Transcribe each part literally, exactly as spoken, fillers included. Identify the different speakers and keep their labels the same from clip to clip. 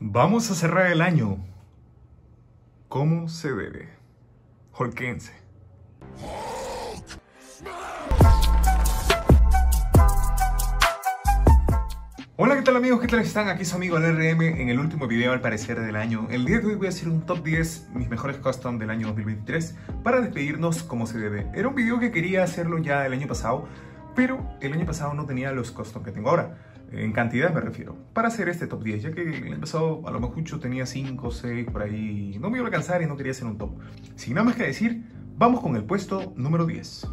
Speaker 1: Vamos a cerrar el año como se debe. Hulkense. Hola, ¿qué tal amigos? ¿Qué tal están? Aquí su amigo el R M en el último video al parecer del año. El día de hoy voy a hacer un top diez, mis mejores custom del año dos mil veintitrés, para despedirnos como se debe. Era un video que quería hacerlo ya el año pasado, pero el año pasado no tenía los custom que tengo ahora. En cantidad me refiero, para hacer este top diez, ya que el año pasado a lo mejor tenía cinco, seis por ahí, no me iba a alcanzar y no quería hacer un top. Sin nada más que decir, vamos con el puesto número diez.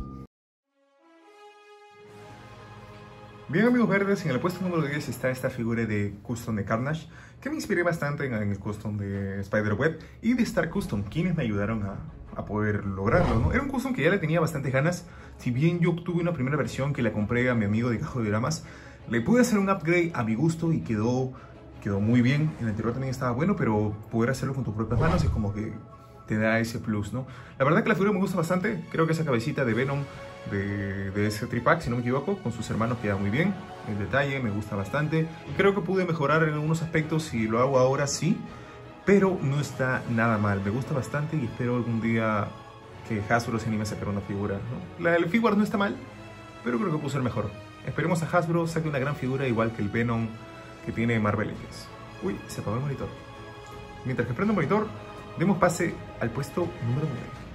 Speaker 1: Bien amigos verdes, en el puesto número diez está esta figura de custom de Carnage, que me inspiré bastante en, en el custom de Spider-Web y de Star Custom, quienes me ayudaron a, a poder lograrlo, ¿no? Era un custom que ya le tenía bastantes ganas, si bien yo obtuve una primera versión que la compré a mi amigo de Cajo de Dramas, le pude hacer un upgrade a mi gusto y quedó, quedó muy bien. El anterior también estaba bueno, pero poder hacerlo con tus propias manos es como que te da ese plus, ¿no? La verdad que la figura me gusta bastante. Creo que esa cabecita de Venom de, de ese tripack, si no me equivoco, con sus hermanos queda muy bien. El detalle me gusta bastante. Y creo que pude mejorar en algunos aspectos si lo hago ahora, sí. Pero no está nada mal. Me gusta bastante y espero algún día que Hasbro se anime a sacar una figura, ¿no? La del figure no está mal, pero creo que puede ser mejor. Esperemos a Hasbro saque una gran figura igual que el Venom que tiene Marvel Legends. Uy, se apagó el monitor. Mientras que prendo el monitor, demos pase al puesto número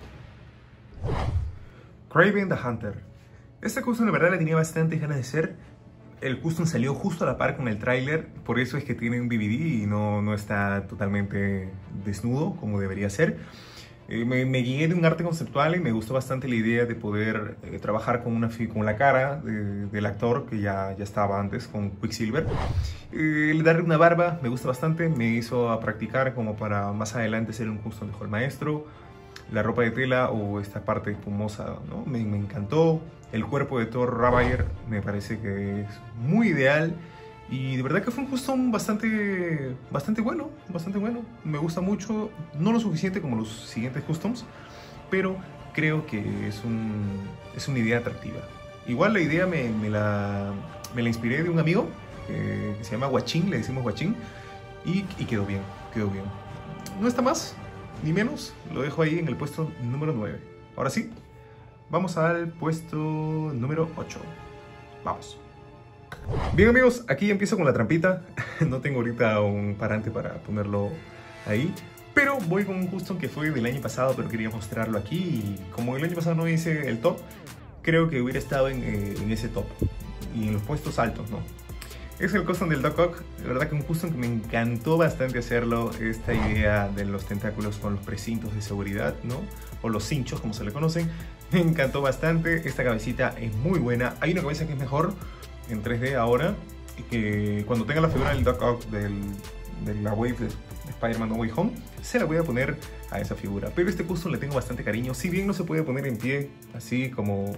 Speaker 1: nueve. Kraven the Hunter. Este custom de verdad le tenía bastantes ganas de hacer. El custom salió justo a la par con el tráiler, por eso es que tiene un D V D y no, no está totalmente desnudo como debería ser. Eh, me, me guié de un arte conceptual y me gustó bastante la idea de poder eh, trabajar con, una, con la cara de, del actor que ya, ya estaba antes, con Quicksilver. Eh, darle una barba me gusta bastante, me hizo a practicar como para más adelante hacer un custom de Hulk Maestro. La ropa de tela o esta parte espumosa, ¿no? me, me encantó. El cuerpo de Thor Rabier me parece que es muy ideal. Y de verdad que fue un custom bastante, bastante bueno, bastante bueno. Me gusta mucho, no lo suficiente como los siguientes customs, pero creo que es, un, es una idea atractiva. Igual la idea me, me, la, me la inspiré de un amigo eh, que se llama Guachín, le decimos Guachín, y, y quedó bien, quedó bien. No está más ni menos, lo dejo ahí en el puesto número nueve. Ahora sí, vamos al puesto número ocho. Vamos. Bien amigos, aquí empiezo con la trampita. No tengo ahorita un parante para ponerlo ahí, pero voy con un custom que fue del año pasado, pero quería mostrarlo aquí. Y como el año pasado no hice el top, creo que hubiera estado en, eh, en ese top y en los puestos altos, ¿no? Es el custom del Doc Ock. La verdad que un custom que me encantó bastante hacerlo. Esta idea de los tentáculos con los precintos de seguridad, ¿no? O los cinchos, como se le conocen. Me encantó bastante. Esta cabecita es muy buena. Hay una cabeza que es mejor en tres D ahora, y que cuando tenga la figura del Doc Ock del, de la Wave de, de Spider-Man No Way Home, se la voy a poner a esa figura. Pero este custom le tengo bastante cariño, si bien no se puede poner en pie, así como,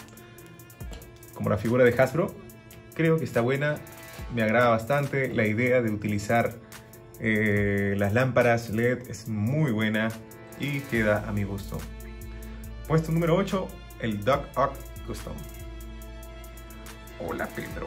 Speaker 1: como la figura de Hasbro. Creo que está buena, me agrada bastante. La idea de utilizar eh, las lámparas L E D es muy buena y queda a mi gusto. Puesto número ocho, el Doc Ock Custom. Hola Pedro.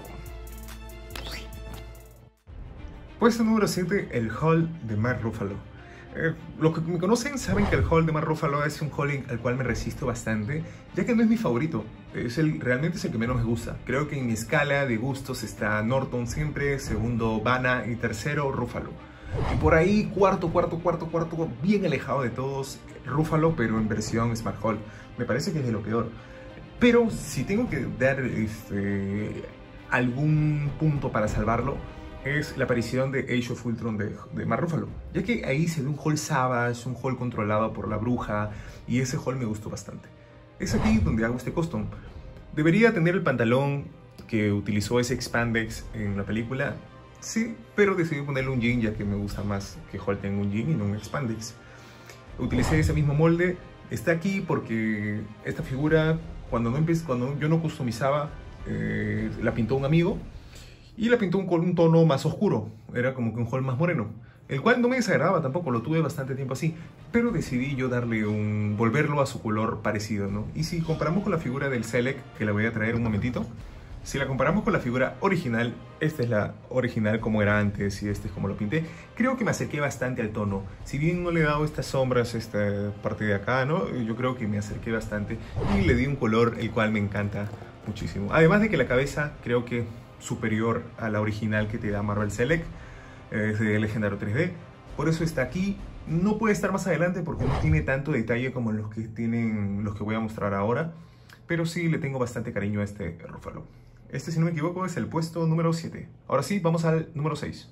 Speaker 1: Puesto número siete, el Hulk de Mark Ruffalo. Eh, los que me conocen saben que el Hulk de Mark Ruffalo es un Hulk al cual me resisto bastante, ya que no es mi favorito. Es el, realmente es el que menos me gusta. Creo que en mi escala de gustos está Norton siempre, segundo Banner y tercero Ruffalo. Y por ahí cuarto, cuarto, cuarto, cuarto, bien alejado de todos, Ruffalo, pero en versión Smart Hulk. Me parece que es de lo peor. Pero si tengo que dar este, algún punto para salvarlo, es la aparición de Age of Ultron de, de Mark Ruffalo, ya que ahí se ve un Hulk Savage, un Hulk controlado por la bruja, y ese Hulk me gustó bastante. Es aquí donde hago este custom. Debería tener el pantalón que utilizó ese Expandex en la película, sí, pero decidí ponerle un jean ya que me gusta más que Hulk tenga un jean y no un Expandex. Utilicé ese mismo molde, está aquí porque esta figura, cuando, no empecé, cuando yo no customizaba, eh, la pintó un amigo y la pintó con un tono más oscuro, era como que un Hulk más moreno, el cual no me desagradaba tampoco, lo tuve bastante tiempo así, pero decidí yo darle un, volverlo a su color parecido, ¿no? Y si comparamos con la figura del Select, que la voy a traer un momentito, Si la comparamos con la figura original, esta es la original como era antes y este es como lo pinté, creo que me acerqué bastante al tono. Si bien no le he dado estas sombras, esta parte de acá, ¿no? Yo creo que me acerqué bastante y le di un color el cual me encanta muchísimo. Además de que la cabeza creo que superior a la original que te da Marvel Select, es de Legendario tres D. Por eso está aquí. No puede estar más adelante porque no tiene tanto detalle como los que tienen los que voy a mostrar ahora. Pero sí le tengo bastante cariño a este Ruffalo. Este, si no me equivoco, es el puesto número siete. Ahora sí, vamos al número seis.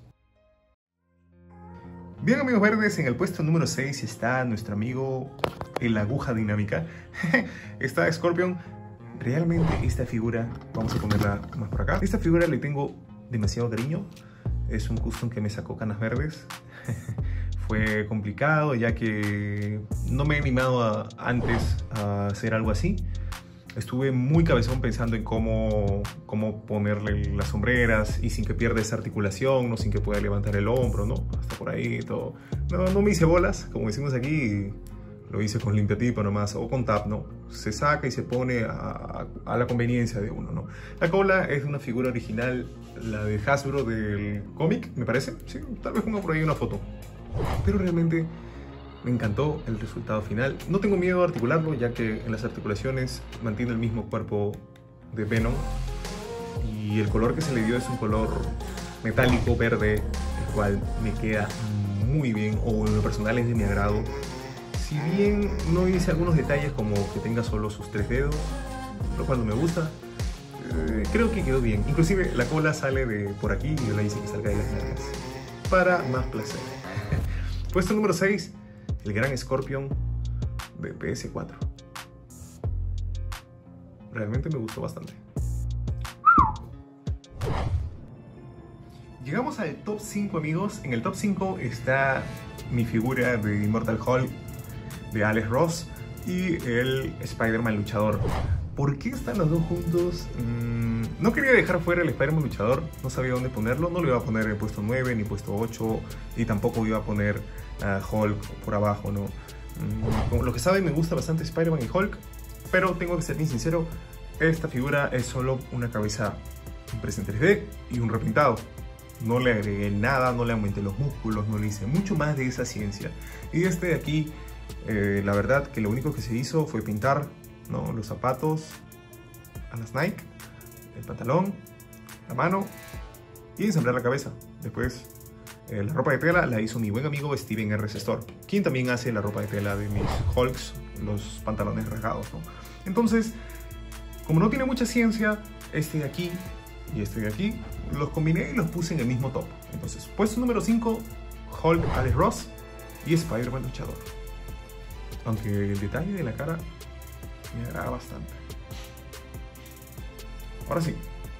Speaker 1: Bien, amigos verdes, en el puesto número seis está nuestro amigo el Aguja Dinámica. Está Scorpion. Realmente esta figura, vamos a ponerla más por acá. Esta figura le tengo demasiado cariño. Es un custom que me sacó Canas Verdes. Fue complicado ya que no me he animado a, antes a hacer algo así. Estuve muy cabezón pensando en cómo, cómo ponerle las sombreras y sin que pierda esa articulación, ¿no? Sin que pueda levantar el hombro, ¿no? Hasta por ahí todo. No, no me hice bolas, como decimos aquí, lo hice con limpiatipa nomás, o con tap, ¿no? Se saca y se pone a, a, a la conveniencia de uno, ¿no? La cola es una figura original, la de Hasbro del cómic, me parece. Sí, tal vez ponga por ahí una foto. Pero realmente me encantó el resultado final. No tengo miedo a articularlo, ya que en las articulaciones mantiene el mismo cuerpo de Venom. Y el color que se le dio es un color metálico, verde, el cual me queda muy bien, o en lo personal es de mi agrado. Si bien no hice algunos detalles como que tenga solo sus tres dedos, lo cual no me gusta, eh, creo que quedó bien. Inclusive la cola sale de por aquí y yo la hice que salga de las nalgas, para más placer. Puesto número seis. El gran Scorpion de P S cuatro. Realmente me gustó bastante. Llegamos al top cinco, amigos. En el top cinco está mi figura de Immortal Hulk de Alex Ross y el Spider-Man luchador. ¿Por qué están los dos juntos? Mm, no quería dejar fuera el Spider-Man luchador, no sabía dónde ponerlo. No lo iba a poner en puesto nueve ni puesto ocho y tampoco iba a poner a Hulk por abajo, ¿no? Mm, como lo que saben, me gusta bastante Spider-Man y Hulk, pero tengo que ser bien sincero, esta figura es solo una cabeza impresa en tres D y un repintado. No le agregué nada, no le aumenté los músculos, no le hice mucho más de esa ciencia. Y este de aquí, eh, la verdad que lo único que se hizo fue pintar, ¿no? Los zapatos a las Nike, el pantalón, la mano y ensamblar la cabeza. Después eh, la ropa de tela la hizo mi buen amigo Steven R. Store, quien también hace la ropa de tela de mis Hulks, los pantalones rasgados, ¿no? Entonces, como no tiene mucha ciencia, este de aquí y este de aquí los combiné y los puse en el mismo top. Entonces, puesto número cinco, Hulk Alex Ross y Spider-Man luchador. Aunque el detalle de la cara me agrada bastante. Ahora sí.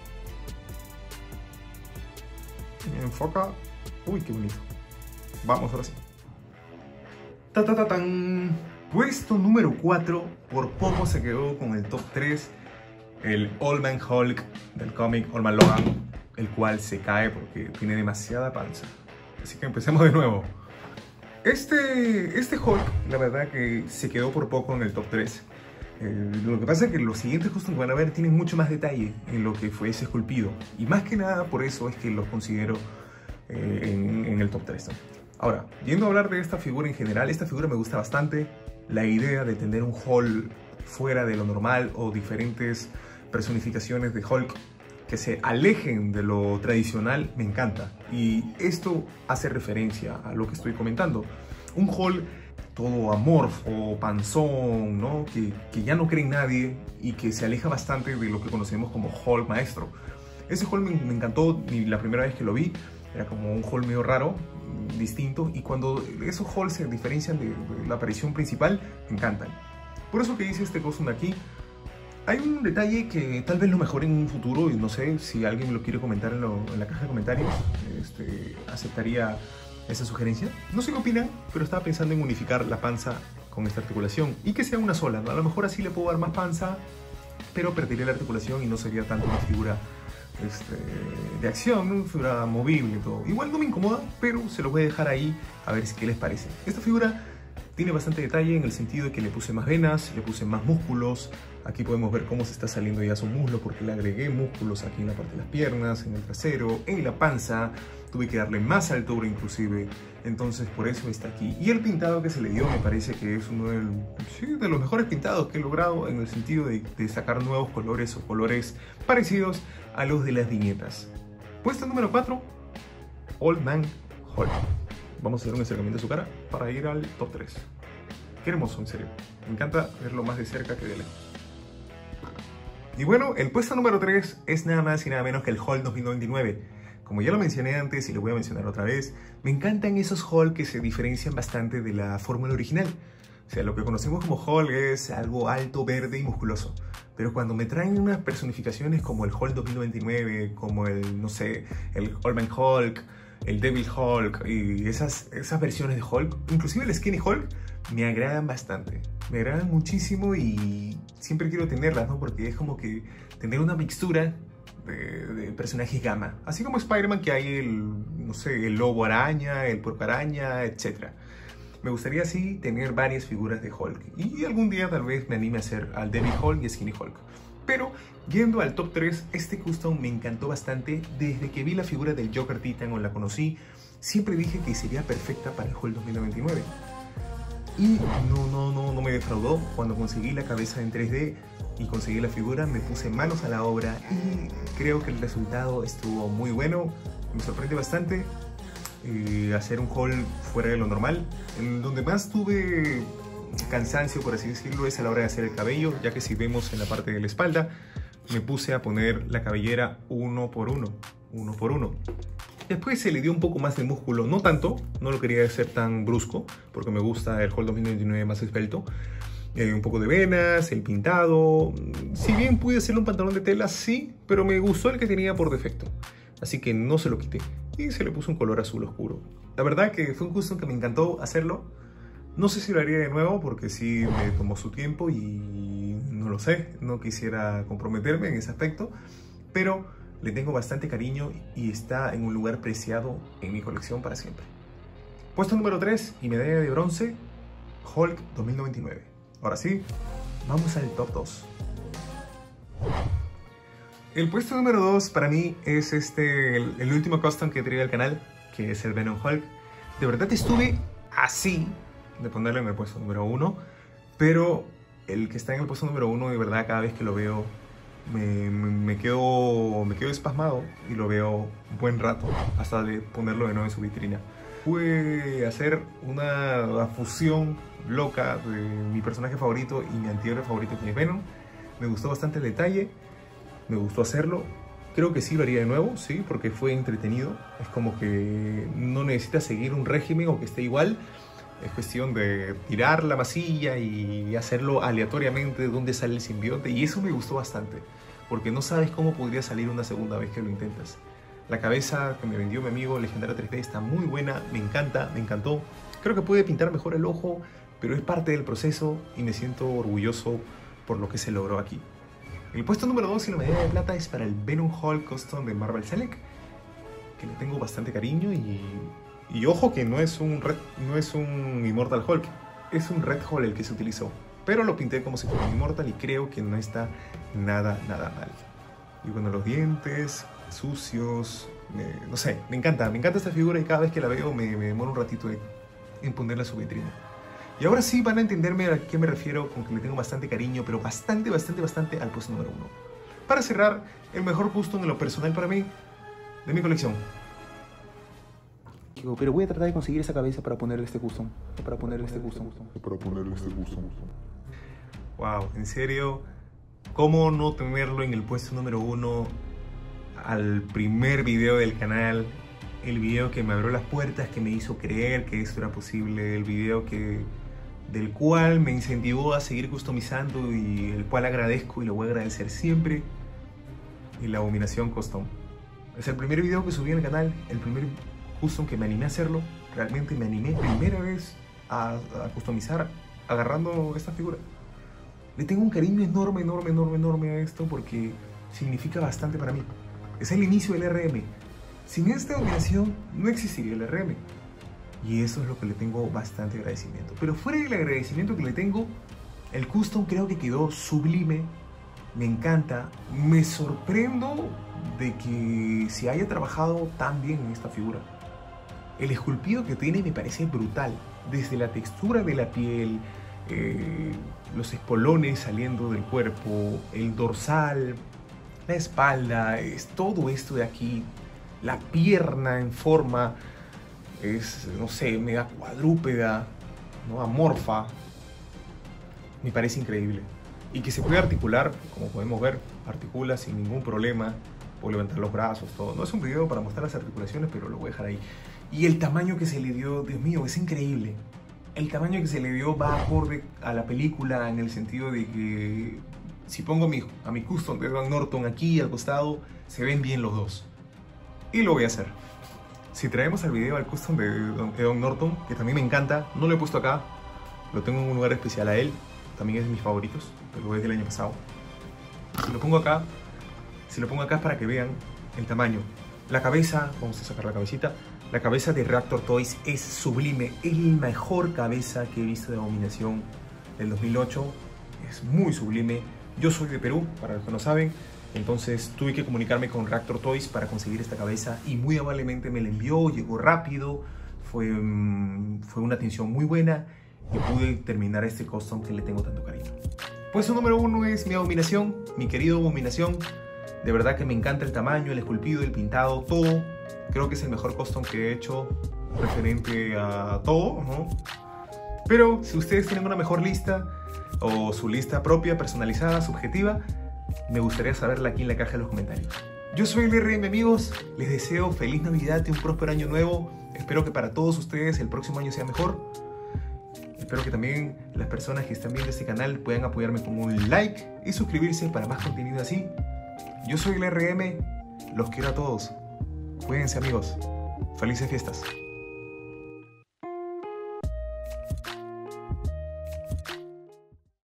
Speaker 1: Me enfoca. Uy, qué bonito. Vamos, ahora sí. Ta, ta, ta, tan. Puesto número cuatro. Por poco se quedó con el top tres. El Old Man Hulk del cómic Old Man Logan, el cual se cae porque tiene demasiada panza. Así que empecemos de nuevo. Este, este Hulk, la verdad que se quedó por poco en el top tres. Eh, lo que pasa es que los siguientes custom que van a ver tienen mucho más detalle en lo que fue ese esculpido. Y más que nada por eso es que los considero eh, en, en el top tres, ¿no? Ahora, yendo a hablar de esta figura en general, esta figura me gusta bastante. La idea de tener un Hulk fuera de lo normal o diferentes personificaciones de Hulk que se alejen de lo tradicional me encanta. Y esto hace referencia a lo que estoy comentando. Un Hulk todo amorfo, panzón, ¿no? Que, que ya no cree en nadie y que se aleja bastante de lo que conocemos como Hulk maestro. Ese Hulk me, me encantó y la primera vez que lo vi. Era como un Hulk medio raro, distinto. Y cuando esos Hulk se diferencian de, de la aparición principal, me encantan. Por eso que hice este costume aquí. Hay un detalle que tal vez lo mejore en un futuro. Y no sé si alguien me lo quiere comentar en, lo, en la caja de comentarios. Este, aceptaría esa sugerencia. No sé qué opinan, pero estaba pensando en unificar la panza con esta articulación y que sea una sola, ¿no? A lo mejor así le puedo dar más panza, pero perdería la articulación y no sería tanto una figura este, de acción, una figura movible y todo. Igual no me incomoda, pero se lo voy a dejar ahí a ver qué les parece. Esta figura tiene bastante detalle en el sentido de que le puse más venas, le puse más músculos, Aquí podemos ver cómo se está saliendo ya su muslo porque le agregué músculos aquí en la parte de las piernas, en el trasero, en la panza. Tuve que darle más altura inclusive, entonces por eso está aquí. Y el pintado que se le dio me parece que es uno del, sí, de los mejores pintados que he logrado en el sentido de, de sacar nuevos colores o colores parecidos a los de las viñetas. Puesto número cuatro, Old Man Hulk. Vamos a hacer un acercamiento a su cara para ir al top tres. Qué hermoso, en serio. Me encanta verlo más de cerca que de lejos. Y bueno, el puesto número tres es nada más y nada menos que el Hulk dos mil noventa y nueve. Como ya lo mencioné antes y lo voy a mencionar otra vez, me encantan esos Hulk que se diferencian bastante de la fórmula original. O sea, lo que conocemos como Hulk es algo alto, verde y musculoso. Pero cuando me traen unas personificaciones como el Hulk dos mil noventa y nueve, como el, no sé, el Old Man Hulk, el Devil Hulk y esas, esas versiones de Hulk, inclusive el Skinny Hulk, me agradan bastante. Me agradan muchísimo y siempre quiero tenerlas, ¿no? Porque es como que tener una mixtura de, de personajes gama. Así como Spider-Man, que hay el, no sé, el lobo araña, el puerco araña, etcétera. Me gustaría así tener varias figuras de Hulk. Y algún día tal vez me anime a hacer al Devil Hulk y Skinny Hulk. Pero yendo al top tres, este custom me encantó bastante. Desde que vi la figura del Joker Titan o la conocí, siempre dije que sería perfecta para el Hulk dos mil noventa y nueve. Y no, no, no, no me defraudó. Cuando conseguí la cabeza en tres D y conseguí la figura, me puse manos a la obra y creo que el resultado estuvo muy bueno. Me sorprende bastante eh, hacer un haul fuera de lo normal. En donde más tuve cansancio, por así decirlo, es a la hora de hacer el cabello, ya que si vemos en la parte de la espalda, me puse a poner la cabellera uno por uno, uno por uno. Después se le dio un poco más de músculo, no tanto, no lo quería hacer tan brusco, porque me gusta el Hulk dos mil noventa y nueve más esbelto. Eh, un poco de venas, el pintado. Si bien pude hacerle un pantalón de tela, sí, pero me gustó el que tenía por defecto. Así que no se lo quité y se le puso un color azul oscuro. La verdad que fue un custom que me encantó hacerlo. No sé si lo haría de nuevo porque sí me tomó su tiempo y no lo sé, no quisiera comprometerme en ese aspecto, pero le tengo bastante cariño y está en un lugar preciado en mi colección para siempre. Puesto número tres y medalla de bronce, Hulk dos mil noventa y nueve. Ahora sí, vamos al top dos. El puesto número dos para mí es este, el, el último custom que he traído al canal, que es el Venom Hulk. De verdad estuve así de ponerlo en el puesto número uno, pero el que está en el puesto número uno, de verdad, cada vez que lo veo me, me, me, quedo, me quedo espasmado y lo veo un buen rato hasta de ponerlo de nuevo en su vitrina. Pude hacer una fusión loca de mi personaje favorito y mi antihéroe favorito, que es Venom. Me gustó bastante el detalle, me gustó hacerlo. Creo que sí lo haría de nuevo, sí, porque fue entretenido. Es como que no necesitas seguir un régimen o que esté igual. Es cuestión de tirar la masilla y hacerlo aleatoriamente de dónde sale el simbionte. Y eso me gustó bastante, porque no sabes cómo podría salir una segunda vez que lo intentas. La cabeza que me vendió mi amigo Legendario tres D está muy buena, me encanta, me encantó. Creo que puede pintar mejor el ojo, pero es parte del proceso y me siento orgulloso por lo que se logró aquí. El puesto número dos y la medalla de plata es para el Venom Hulk Custom de Marvel Select, que le tengo bastante cariño y... Y ojo que no es un Red, no es un Immortal Hulk, es un Red Hulk el que se utilizó. Pero lo pinté como si fuera un Immortal y creo que no está nada, nada mal. Y bueno, los dientes sucios, me, no sé, me encanta, me encanta esta figura y cada vez que la veo me, me demoro un ratito en, en ponerla a su vitrina. Y ahora sí van a entenderme a qué me refiero con que le tengo bastante cariño, pero bastante, bastante, bastante al puesto número uno. Para cerrar, el mejor custom en lo personal para mí, de mi colección. Pero voy a tratar de conseguir esa cabeza para ponerle este custom. Para ponerle este custom.
Speaker 2: Para ponerle este custom.
Speaker 1: Wow, en serio, ¿cómo no tenerlo en el puesto número uno al primer video del canal? El video que me abrió las puertas, que me hizo creer que esto era posible. El video que, del cual me incentivó a seguir customizando y el cual agradezco y lo voy a agradecer siempre. Y la Abominación Custom. Es el primer video que subí en el canal, el primer custom que me animé a hacerlo. Realmente me animé primera vez a, a customizar agarrando esta figura. Le tengo un cariño enorme, enorme, enorme, enorme a esto porque significa bastante para mí. Es el inicio del R M. Sin esta dominación no existiría el R M. Y eso es lo que le tengo bastante agradecimiento. Pero fuera del agradecimiento que le tengo, El custom creo que quedó sublime, me encanta, me sorprendo de que se haya trabajado tan bien en esta figura. El esculpido que tiene me parece brutal, desde la textura de la piel, eh, los espolones saliendo del cuerpo, el dorsal, la espalda, es todo esto de aquí, la pierna en forma, es, no sé, mega cuadrúpeda, ¿no? Amorfa, me parece increíble. Y que se puede articular, como podemos ver, articula sin ningún problema, puedo levantar los brazos, todo. No es un video para mostrar las articulaciones, pero lo voy a dejar ahí. Y el tamaño que se le dio, Dios mío, es increíble. El tamaño que se le dio va acorde a la película en el sentido de que si pongo mi, a mi custom de Edward Norton aquí al costado, se ven bien los dos. Y lo voy a hacer. Si traemos al video al custom de Edward Norton, que también me encanta, no lo he puesto acá, lo tengo en un lugar especial a él, también es de mis favoritos, pero es del año pasado. Si lo pongo acá, si lo pongo acá es para que vean el tamaño. La cabeza, vamos a sacar la cabecita, la cabeza de Reactor Toys es sublime, es la mejor cabeza que he visto de Abominación del dos mil ocho, es muy sublime. Yo soy de Perú, para los que no saben, entonces tuve que comunicarme con Reactor Toys para conseguir esta cabeza y muy amablemente me la envió, llegó rápido, fue, fue una atención muy buena y pude terminar este custom que le tengo tanto cariño. Puesto número uno es mi Abominación, mi querido Abominación. De verdad que me encanta el tamaño, el esculpido, el pintado, todo. Creo que es el mejor custom que he hecho referente a todo, ¿no? Pero si ustedes tienen una mejor lista o su lista propia, personalizada, subjetiva, me gustaría saberla aquí en la caja de los comentarios. Yo soy el R M, amigos. Les deseo feliz Navidad y un próspero año nuevo. Espero que para todos ustedes el próximo año sea mejor. Espero que también las personas que están viendo este canal puedan apoyarme con un like y suscribirse para más contenido así. Yo soy el R M, los quiero a todos. Cuídense, amigos. Felices fiestas.